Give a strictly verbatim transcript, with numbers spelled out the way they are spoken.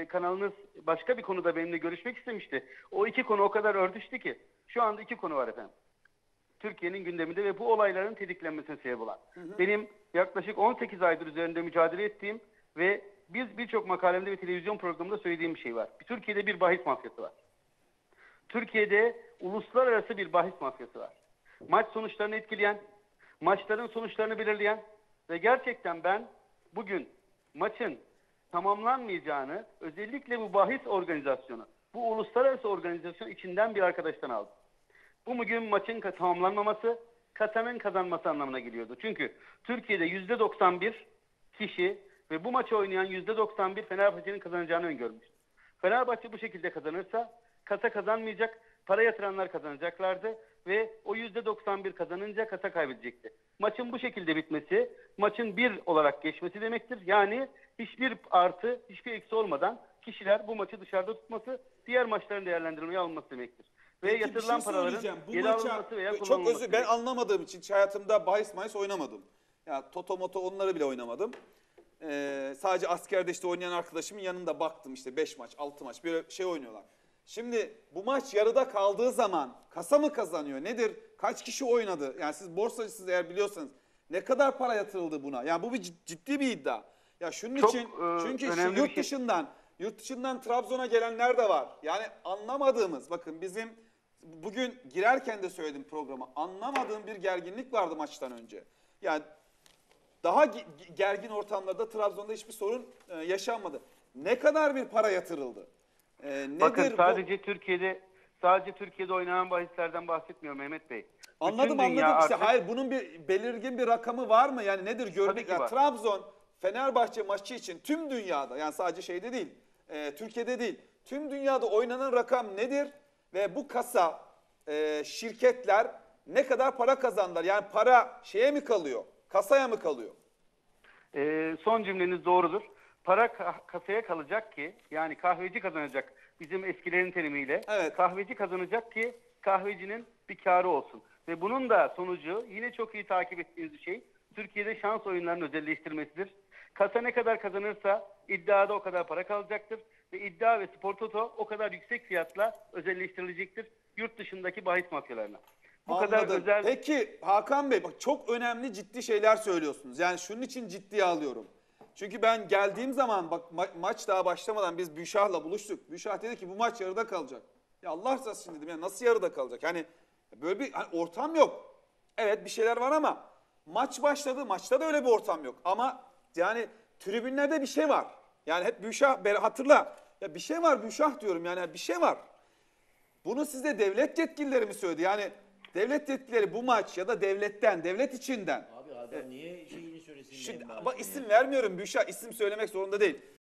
e, kanalınız başka bir konuda benimle görüşmek istemişti. O iki konu o kadar örtüştü ki şu anda iki konu var efendim. Türkiye'nin gündeminde ve bu olayların tetiklenmesine sebep olan. Hı hı. Benim yaklaşık on sekiz aydır üzerinde mücadele ettiğim ve biz birçok makalemde ve televizyon programında söylediğim bir şey var. Türkiye'de bir bahis mafyası var. Türkiye'de uluslararası bir bahis mafyası var. Maç sonuçlarını etkileyen, maçların sonuçlarını belirleyen ve gerçekten ben bugün maçın tamamlanmayacağını özellikle bu bahis organizasyonu, bu uluslararası organizasyon içinden bir arkadaştan aldım. Bu bugün maçın tamamlanmaması, kazanın kazanması anlamına geliyordu. Çünkü Türkiye'de yüzde doksan bir kişi ve bu maçı oynayan yüzde doksan bir Fenerbahçe'nin kazanacağını öngörmüştü. Fenerbahçe bu şekilde kazanırsa kasa kazanmayacak, para yatıranlar kazanacaklardı ve o yüzde doksan bir kazanınca kasa kaybedecekti. Maçın bu şekilde bitmesi, maçın bir olarak geçmesi demektir. Yani hiçbir artı, hiçbir eksi olmadan kişiler bu maçı dışarıda tutması, diğer maçların değerlendirilmeye alınması demektir. Ve Peki, yatırılan bir şey paraların bu geri maça, alınması veya çok kullanılması özür, ben demektir. anlamadığım için hiç hayatımda bahis mahis oynamadım. Ya toto moto onları bile oynamadım. Ee, sadece askerde işte oynayan arkadaşımın yanında baktım, işte beş maç, altı maç böyle şey oynuyorlar. Şimdi bu maç yarıda kaldığı zaman kasa mı kazanıyor? Nedir? Kaç kişi oynadı? Yani siz borsacısınız eğer biliyorsanız. Ne kadar para yatırıldı buna? Yani bu bir ciddi bir iddia. Ya şunun Çok, için e, çünkü şu önemli bir yurt şey. dışından yurt dışından Trabzon'a gelenler de var. Yani anlamadığımız, bakın bizim bugün girerken de söyledim programa, anlamadığım bir gerginlik vardı maçtan önce. Yani daha gergin ortamlarda Trabzon'da hiçbir sorun e, yaşanmadı. Ne kadar bir para yatırıldı? E, nedir Bakın sadece bu? Türkiye'de sadece Türkiye'de oynanan bahislerden bahsetmiyorum Mehmet Bey. Anladım Bütün dünya anladım. İşte artık, hayır, bunun bir belirgin bir rakamı var mı? Yani nedir tabii gördük? ki Yani var. Trabzon Fenerbahçe maçı için tüm dünyada, yani sadece şeyde değil, e, Türkiye'de değil, tüm dünyada oynanan rakam nedir? Ve bu kasa e, şirketler ne kadar para kazandılar? Yani para şeye mi kalıyor? Kasaya mı kalıyor? Ee, son cümleniz doğrudur. Para ka- kasaya kalacak ki, yani kahveci kazanacak, bizim eskilerin terimiyle, Evet. kahveci kazanacak ki kahvecinin bir karı olsun. Ve bunun da sonucu yine çok iyi takip ettiğiniz bir şey, Türkiye'de şans oyunlarının özelleştirmesidir. Kasa ne kadar kazanırsa iddiada o kadar para kalacaktır ve iddia ve spor toto o kadar yüksek fiyatla özelleştirilecektir yurt dışındaki bahis mafyalarına. Bu Anladım. kadar özel. Peki Hakan Bey, bak çok önemli ciddi şeyler söylüyorsunuz. Yani şunun için ciddiye alıyorum. Çünkü ben geldiğim zaman bak ma- maç daha başlamadan biz Büşah'la buluştuk. Büşah dedi ki bu maç yarıda kalacak. Ya Allah razı olsun dedim, ya nasıl yarıda kalacak? Hani böyle bir hani ortam yok. Evet bir şeyler var ama maç başladı. Maçta da öyle bir ortam yok. Ama yani tribünlerde bir şey var. Yani hep Büşah hatırla. Ya bir şey var Büşah diyorum, yani bir şey var. Bunu size devlet yetkilileri mi söyledi? Yani devlet yetkilileri bu maç ya da devletten, devlet içinden. Abi adam niye şeyini söylesin? Şimdi en başta bak ya? isim vermiyorum Büşra, isim söylemek zorunda değil.